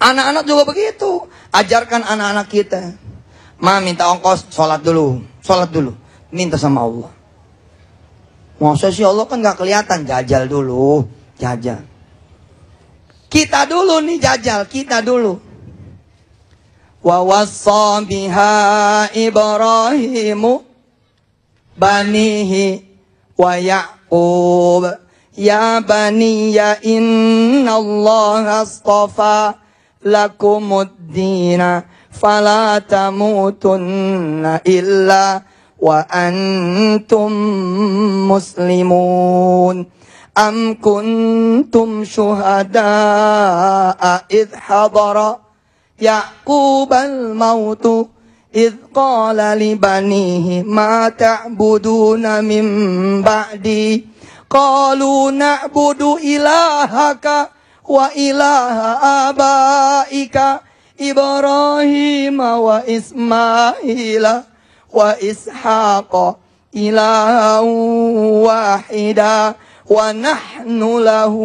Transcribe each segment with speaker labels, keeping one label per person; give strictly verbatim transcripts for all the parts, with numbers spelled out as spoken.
Speaker 1: Anak-anak juga begitu. Ajarkan anak-anak kita. Ma minta ongkos, sholat dulu. Sholat dulu. Minta sama Allah. Masa sih Allah kan gak kelihatan. Jajal dulu. Jajal. Kita dulu nih jajal. Kita dulu. Wa wassa biha Ibrahimu banihi wa Ya'qub ya baniya inna Allah astafa lakumuddina fala tamutunna illa wa antum muslimun am kuntum syuhada'a idh hadara Ya'qubal mautu إذ قال لبنيه ما تعبدون من بعدي قالوا نعبد إلهك وإله آبائك إبراهيم وإسماعيل وإسحاق إلها واحدا ونحن له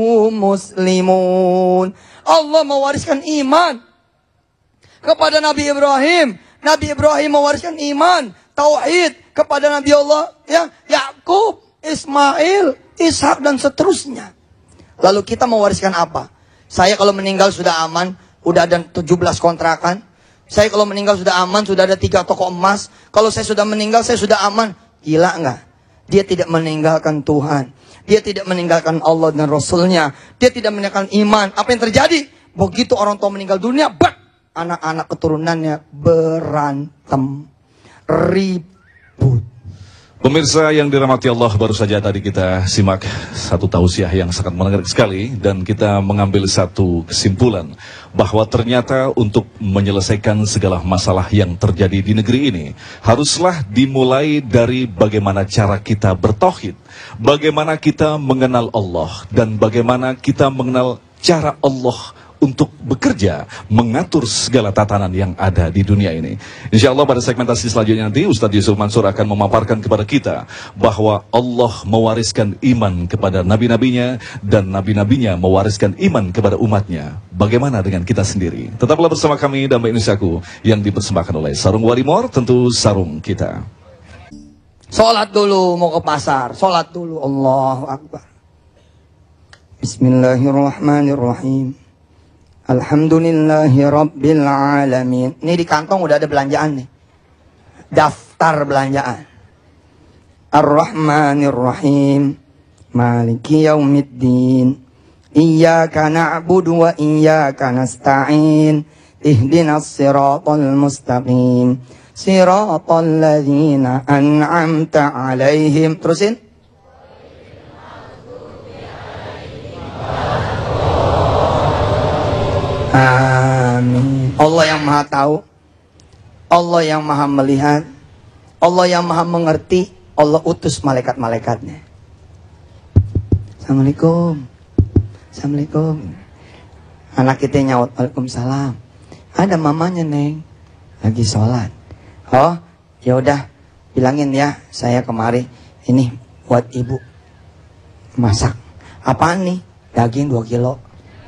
Speaker 1: مسلمون. Allah mewariskan iman kepada Nabi Ibrahim. Nabi Ibrahim mewariskan iman, tauhid kepada Nabi Allah, ya, Yakub, Ismail, Ishak dan seterusnya. Lalu kita mewariskan apa? Saya kalau meninggal sudah aman, udah ada tujuh belas kontrakan. Saya kalau meninggal sudah aman, sudah ada tiga toko emas. Kalau saya sudah meninggal, saya sudah aman. Gila nggak? Dia tidak meninggalkan Tuhan. Dia tidak meninggalkan Allah dan Rasulnya. Dia tidak meninggalkan iman. Apa yang terjadi? Begitu orang tua meninggal dunia, bak! Anak-anak keturunannya berantem, ribut.
Speaker 2: Pemirsa yang dirahmati Allah, baru saja tadi kita simak satu tausiah yang sangat menarik sekali. Dan kita mengambil satu kesimpulan bahwa ternyata untuk menyelesaikan segala masalah yang terjadi di negeri ini haruslah dimulai dari bagaimana cara kita bertauhid, bagaimana kita mengenal Allah, dan bagaimana kita mengenal cara Allah untuk bekerja, mengatur segala tatanan yang ada di dunia ini. Insya Allah pada segmentasi selanjutnya nanti Ustadz Yusuf Mansur akan memaparkan kepada kita bahwa Allah mewariskan iman kepada nabi-nabinya dan nabi-nabinya mewariskan iman kepada umatnya. Bagaimana dengan kita sendiri? Tetaplah bersama kami dan Mbak Indonesiaku yang dipersembahkan oleh Sarung Warimor, tentu sarung kita.
Speaker 1: Sholat dulu, mau ke pasar. Sholat dulu, Allahu Akbar. Bismillahirrahmanirrahim. Alhamdulillahi Rabbil Alamin. Ini di kantong udah ada belanjaan nih. Daftar belanjaan. Ar-Rahmanir-Rahim. Maliki yaumiddin. Iyyaka na'budu wa iyyaka nasta'in. Ihdinas siratal mustaqim. Siratal ladzina an'amta 'alaihim. Terusin. Amin. Allah yang maha tahu, Allah yang maha melihat, Allah yang maha mengerti. Allah utus malaikat-malaikatnya. Assalamualaikum. Assalamualaikum. Anak kita nyaut, waalaikumsalam. Ada mamanya neng, lagi sholat. Oh, ya udah, bilangin ya, saya kemari. Ini buat ibu masak. Apaan nih? Daging dua kilo.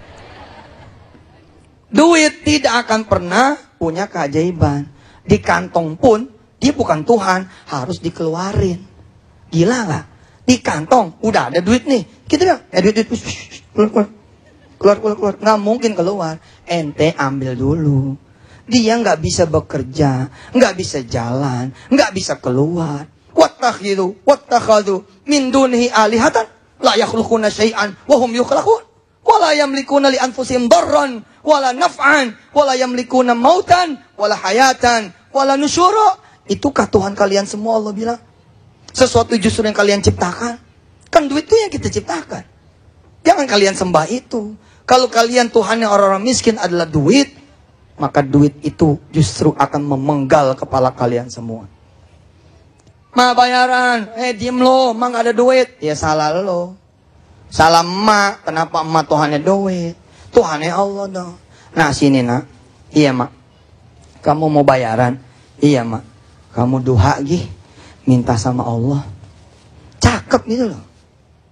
Speaker 1: Duit tidak akan pernah punya keajaiban. Di kantong pun, dia bukan Tuhan, harus dikeluarin. Gila nggak? Di kantong, udah ada duit nih. Kita bilang, eh duit, duit, keluar, keluar, keluar, keluar. Nggak mungkin keluar. Ente ambil dulu. Dia nggak bisa bekerja, nggak bisa jalan, nggak bisa keluar. Wattakhidu, wattakhadu, min dunihi alihatan, la yakhluquna syai'an, wahum yukhlaqun. Wala yamlikuna li anfusihim darran wala naf'an wala yamlikuna mautan wala hayatan wala nusyura. Itukah Tuhan kalian semua? Allah bilang sesuatu justru yang kalian ciptakan. Kan duit itu yang kita ciptakan. Jangan kalian sembah itu. Kalau kalian Tuhannya orang-orang miskin adalah duit, maka duit itu justru akan memenggal kepala kalian semua. Ma bayaran, eh diem lo, ma gak ada duit. Ya salah lo. Salah emak, kenapa emak Tuhannya duit? Tuhannya Allah dong. Nah sini nak, iya mak. Kamu mau bayaran? Iya mak. Kamu duha gih, minta sama Allah. Cakep gitu loh.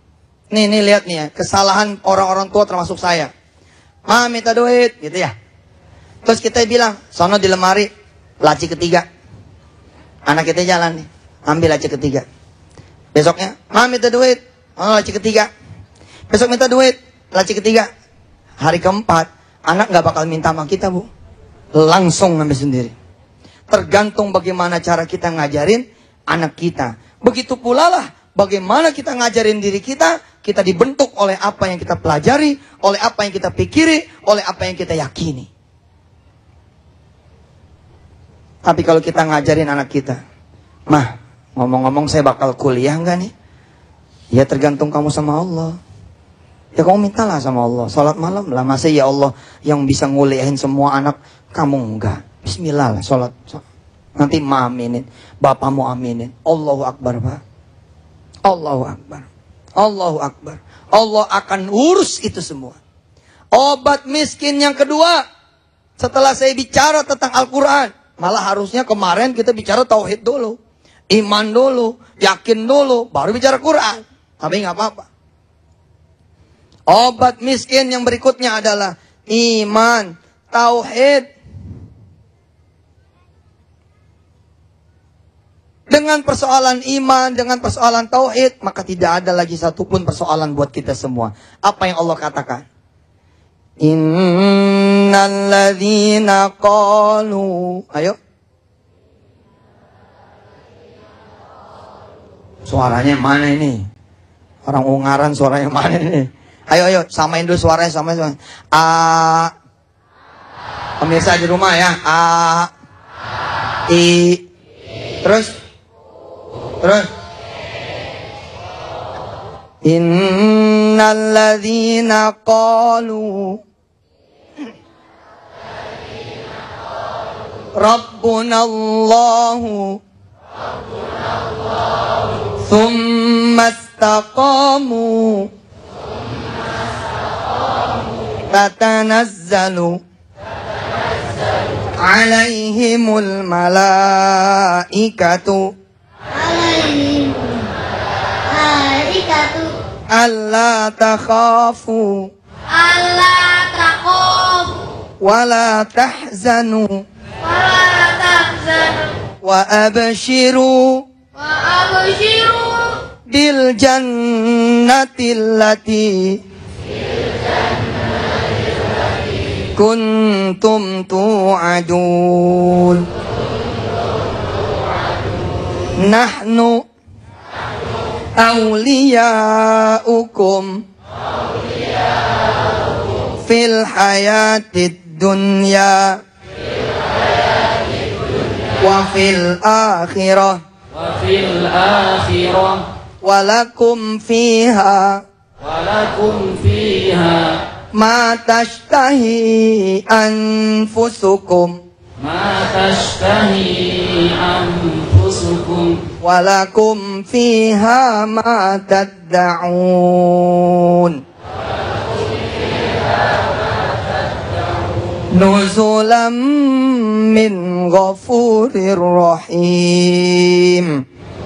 Speaker 1: Nih nih lihat nih ya, kesalahan orang-orang tua termasuk saya. Ma minta duit, gitu ya. Terus kita bilang, sono di lemari, laci ketiga. Anak kita jalan nih, ambil laci ketiga. Besoknya, Ma minta duit, oh laci ketiga. Besok minta duit, laci ketiga. Hari keempat, anak nggak bakal minta sama kita, Bu. Langsung ngambil sendiri. Tergantung bagaimana cara kita ngajarin anak kita. Begitu pula lah, bagaimana kita ngajarin diri kita, kita dibentuk oleh apa yang kita pelajari, oleh apa yang kita pikiri, oleh apa yang kita yakini. Tapi kalau kita ngajarin anak kita, Mah, ngomong-ngomong saya bakal kuliah nggak nih? Ya tergantung kamu sama Allah. Ya kamu mintalah sama Allah, sholat malam lah. Masa ya Allah yang bisa nguliahin semua anak, kamu enggak. Bismillah lah, sholat. Nanti ma aminin, bapakmu aminin. Allahu Akbar, Pak. Allahu Akbar. Allahu Akbar. Allah akan urus itu semua. Obat miskin yang kedua, setelah saya bicara tentang Al-Quran, malah harusnya kemarin kita bicara tauhid dulu, iman dulu, yakin dulu, baru bicara Quran. Tapi nggak apa-apa. Obat miskin yang berikutnya adalah iman, tauhid. Dengan persoalan iman, dengan persoalan tauhid, maka tidak ada lagi satupun persoalan buat kita semua. Apa yang Allah katakan? Innal ladzina qalu. Ayo. Suaranya mana ini? Orang Ungaran suaranya mana ini? Ayo ayo samain dulu suaranya, samain suaranya. A. Pemirsa di rumah ya. A. I. Terus Terus Innal ladzina qalu Rabbuna Allahu Thumma istaqamu Tatanazzalu Alaihimul malaikatu Allah takhafu
Speaker 3: Allah takhafu
Speaker 1: wala tahzanu
Speaker 3: wala tahzanu
Speaker 1: wa abshiru
Speaker 3: wa abshiru
Speaker 1: bil jannati allati kuntum tu'adun. Nahnu awliyaukum fil hayatid dunya wa fil akhirah
Speaker 4: wa fil akhirah
Speaker 1: walakum fiha
Speaker 4: walakum fiha
Speaker 1: ma tashtahi anfusukum
Speaker 4: ma tashtahi anfusukum
Speaker 1: walakum fiha ma tad'un nuzulam min ghafurir rahim.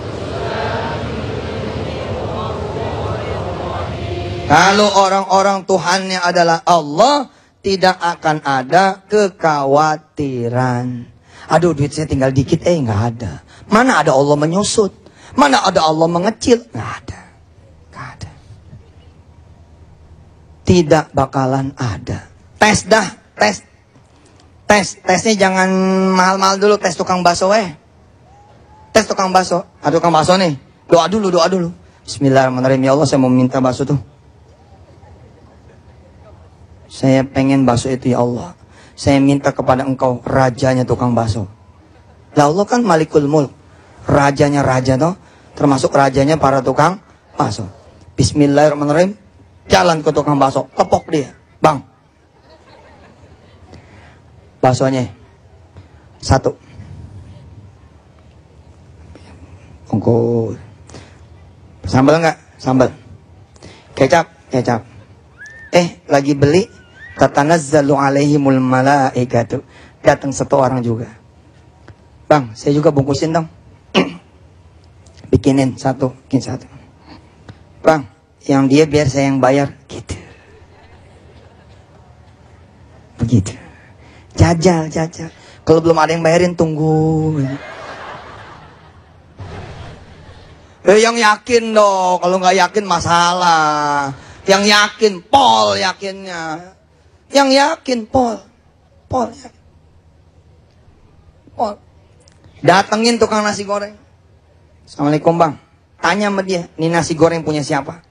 Speaker 1: Kalau orang-orang Tuhannya adalah Allah, tidak akan ada kekhawatiran. Aduh, duit saya tinggal dikit, eh nggak ada. Mana ada Allah menyusut? Mana ada Allah mengecil? Nggak ada. Nggak ada. Tidak bakalan ada. Tes dah, tes. Tes, tesnya jangan mahal-mahal dulu, tes tukang bakso eh. Tes tukang bakso. Ada tukang bakso nih. Doa dulu, doa dulu. Bismillahirrahmanirrahim. Ya Allah, saya mau minta bakso tuh. Saya pengen bakso itu ya Allah. Saya minta kepada engkau rajanya tukang bakso. Ya Allah kan Malikul Mulk. Rajanya raja toh. Termasuk rajanya para tukang bakso. Bismillahirrahmanirrahim. Jalan ke tukang bakso. Tepok dia. Bang. Baksonya. Satu. Engkau. Sambal enggak? Sambal. Kecap? Kecap. Eh lagi beli. Tatanazzalu alaihimul malaikatu. Datang satu orang juga. Bang, saya juga bungkusin dong. Bikinin satu, bikin satu. Bang, yang dia biar saya yang bayar. Gitu. Begitu. Jajal, jajal. Kalau belum ada yang bayarin, tunggu. Eh, yang yakin dong. Kalau nggak yakin masalah. Yang yakin, Pol yakinnya. Yang yakin, Pol. Pol yakin. Pol. Datengin tukang nasi goreng. Assalamualaikum bang. Tanya sama dia, ini nasi goreng punya siapa?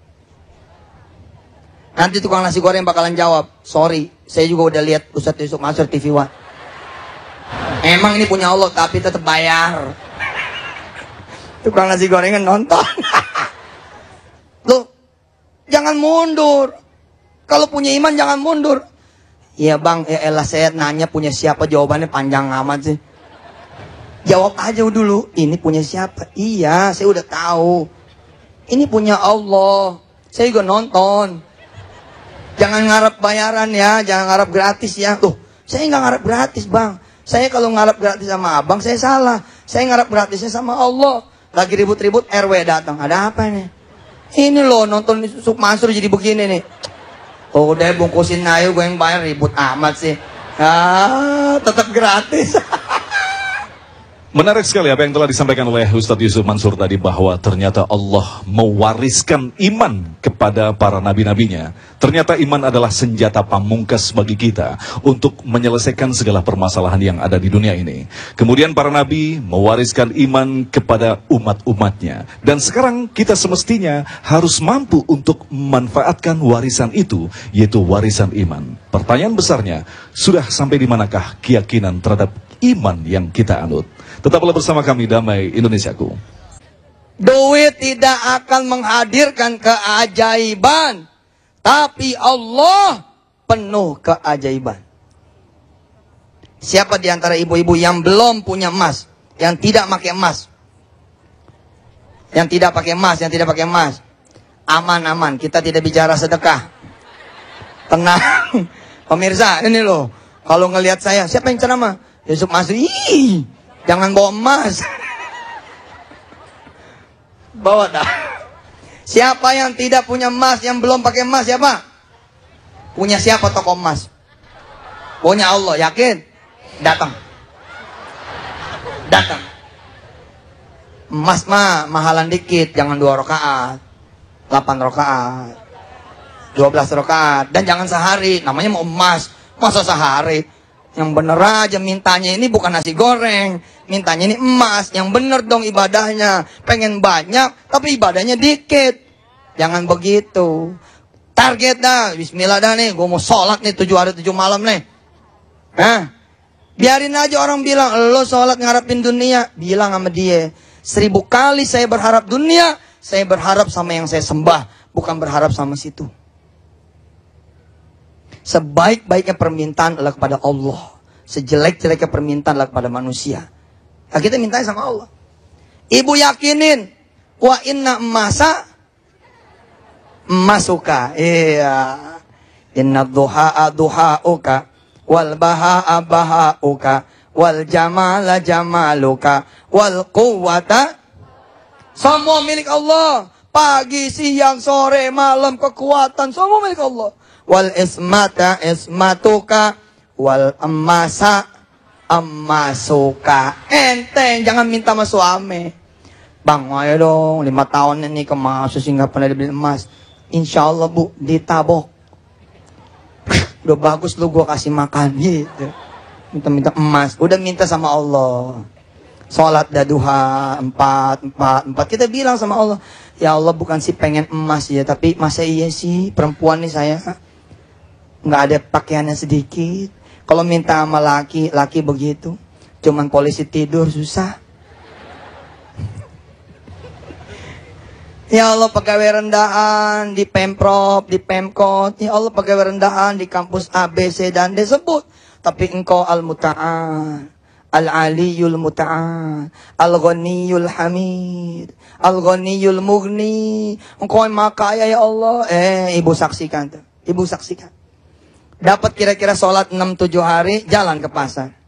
Speaker 1: Nanti tukang nasi goreng bakalan jawab, sorry, saya juga udah lihat Ustadz Yusuf Mansur T V One. Emang ini punya Allah, tapi tetap bayar. Tukang nasi gorengan nonton. Loh, jangan mundur. Kalau punya iman jangan mundur. Iya bang, ya elah saya nanya punya siapa, jawabannya panjang amat sih. Jawab aja dulu, ini punya siapa? Iya, saya udah tahu. Ini punya Allah. Saya juga nonton. Jangan ngarep bayaran ya, jangan ngarep gratis ya. Tuh, saya nggak ngarep gratis bang. Saya kalau ngarep gratis sama abang, saya salah. Saya ngarep gratisnya sama Allah. Lagi ribut-ribut, R W datang. Ada apa nih? Ini loh, nonton Yusuf Mansur jadi begini nih. Oh, udah bungkusin ayo, gue yang bayar, ribut amat sih. Ah, tetap gratis.
Speaker 2: Menarik sekali apa yang telah disampaikan oleh Ustadz Yusuf Mansur tadi, bahwa ternyata Allah mewariskan iman kepada para nabi-nabinya. Ternyata iman adalah senjata pamungkas bagi kita untuk menyelesaikan segala permasalahan yang ada di dunia ini. Kemudian para nabi mewariskan iman kepada umat-umatnya. Dan sekarang kita semestinya harus mampu untuk memanfaatkan warisan itu, yaitu warisan iman. Pertanyaan besarnya, sudah sampai di manakah keyakinan terhadap iman yang kita anut? Tetaplah bersama kami, Damai Indonesiaku.
Speaker 1: Duit tidak akan menghadirkan keajaiban, tapi Allah penuh keajaiban. Siapa di antara ibu-ibu yang belum punya emas, yang tidak pakai emas? Yang tidak pakai emas, yang tidak pakai emas. Aman-aman, kita tidak bicara sedekah. Tenang. Pemirsa, ini loh. Kalau ngelihat saya, siapa yang ceramah? Yusuf Mansur. Ih, jangan bawa emas. Bawa dah. Siapa yang tidak punya emas, yang belum pakai emas, siapa? Punya siapa toko emas? Punya Allah, yakin? Datang. Datang. Emas mah mahalan dikit, jangan dua rakaat. Delapan rakaat. Dua belas rakaat. Dan jangan sehari, namanya mau emas. Masa sehari? Yang bener aja mintanya ini bukan nasi goreng. Mintanya ini emas. Yang bener dong ibadahnya. Pengen banyak, tapi ibadahnya dikit. Jangan begitu. Target dah. Bismillah dah nih. Gue mau sholat nih tujuh hari tujuh malam nih. Hah? Biarin aja orang bilang, lo sholat ngarepin dunia. Bilang sama dia, seribu kali saya berharap dunia. Saya berharap sama yang saya sembah. Bukan berharap sama situ. Sebaik-baiknya permintaan adalah kepada Allah. Sejelek-jeleknya permintaan adalah kepada manusia. Nah, kita mintanya sama Allah. Ibu yakinin, wa inna emasa emasuka. Iya. Inna duha'a duha'uka, wal baha'a baha'uka, wal jamala jamaluka, wal quwwata. Semua milik Allah. Pagi, siang, sore, malam, kekuatan, semua milik Allah. Wal ismata ismatuka, wal emasa emasuka. Enteng, jangan minta sama suami. Bang, ayo dong, lima tahun ini kemas, sehingga pernah dibeli emas. Insya Allah bu, ditabok. Udah bagus lu gua kasih makan gitu. Minta-minta emas, udah minta sama Allah. Sholat daduha empat, empat, empat. Kita bilang sama Allah, ya Allah bukan sih pengen emas ya, tapi masa iya sih perempuan nih saya nggak ada pakaiannya sedikit. Kalau minta sama laki, laki begitu. Cuman polisi tidur susah. Ya Allah pegawai rendahan di Pemprov, di Pemkot. Ya Allah pegawai rendahan di kampus A, B, C, dan D sebut. Tapi engkau Al-Muta'al, Al-Aliyul Muta'al, Al-Ghaniyul Hamid, Al-Ghaniyul Mughni. Engkau yang maha kaya ya Allah. Eh, ibu saksikan tuh. Ibu saksikan. Dapat kira-kira sholat enam tujuh hari, jalan ke pasar.